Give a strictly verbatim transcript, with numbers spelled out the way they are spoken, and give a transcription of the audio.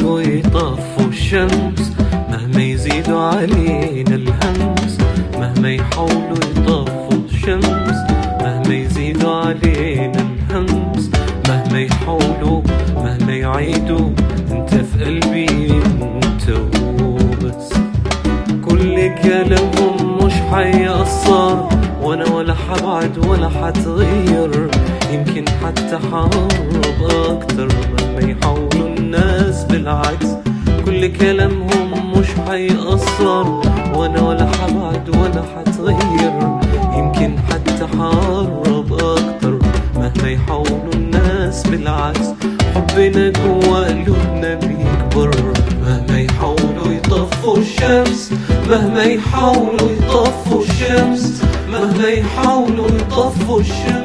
يحاولوا يطفوا الشمس، مهما يزيدوا علينا الهمس. مهما يحاولوا يطفوا الشمس، مهما يزيدوا علينا الهمس. مهما يحاولوا مهما يعيدوا، انت في قلبي انت وبس. كل كلامهم مش حيأثر، وانا ولا حبعد ولا حتغير. يمكن حتى حقرب اكتر مهما يحاولوا الناس بالعكس. كل كلامهم مش حيأثر، وانا ولا حبعد ولا حتغير. يمكن حتى حقرب اكتر مهما يحاولوا الناس بالعكس. حبنا جوا قلوبنا بيكبر، مهما يحاولوا يطفوا الشمس. مهما يحاولوا يطفوا الشمس، مهما يحاولوا يطفوا الشمس.